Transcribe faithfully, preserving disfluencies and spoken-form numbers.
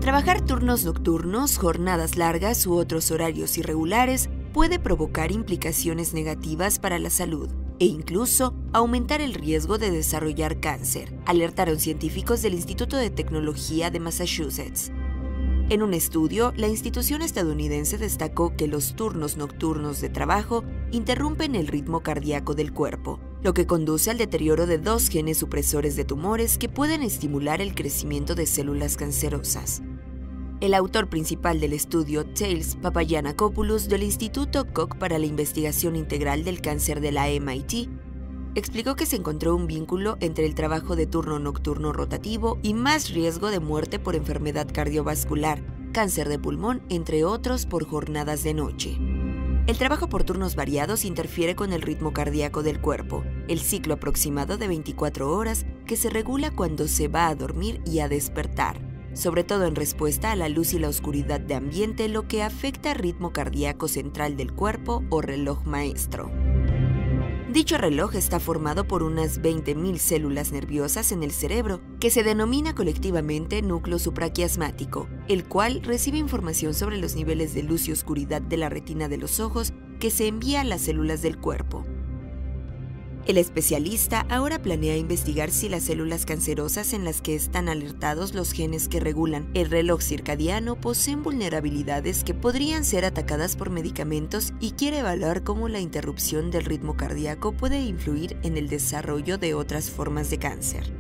Trabajar turnos nocturnos, jornadas largas u otros horarios irregulares puede provocar implicaciones negativas para la salud e incluso aumentar el riesgo de desarrollar cáncer, alertaron científicos del Instituto de Tecnología de Massachusetts. En un estudio, la institución estadounidense destacó que los turnos nocturnos de trabajo interrumpen el ritmo cardíaco del cuerpo, lo que conduce al deterioro de dos genes supresores de tumores que pueden estimular el crecimiento de células cancerosas. El autor principal del estudio, Thales Papagiannakopoulos, del Instituto Koch para la Investigación Integral del Cáncer de la M I T, explicó que se encontró un vínculo entre el trabajo de turno nocturno rotativo y más riesgo de muerte por enfermedad cardiovascular, cáncer de pulmón, entre otros, por jornadas de noche. El trabajo por turnos variados interfiere con el ritmo cardíaco del cuerpo, el ciclo aproximado de veinticuatro horas que se regula cuando se va a dormir y a despertar, sobre todo en respuesta a la luz y la oscuridad de ambiente, lo que afecta al ritmo cardíaco central del cuerpo o reloj maestro. Dicho reloj está formado por unas veinte mil células nerviosas en el cerebro, que se denomina colectivamente núcleo supraquiasmático, el cual recibe información sobre los niveles de luz y oscuridad de la retina de los ojos que se envía a las células del cuerpo. El especialista ahora planea investigar si las células cancerosas en las que están alertados los genes que regulan el reloj circadiano poseen vulnerabilidades que podrían ser atacadas por medicamentos y quiere evaluar cómo la interrupción del ritmo cardíaco puede influir en el desarrollo de otras formas de cáncer.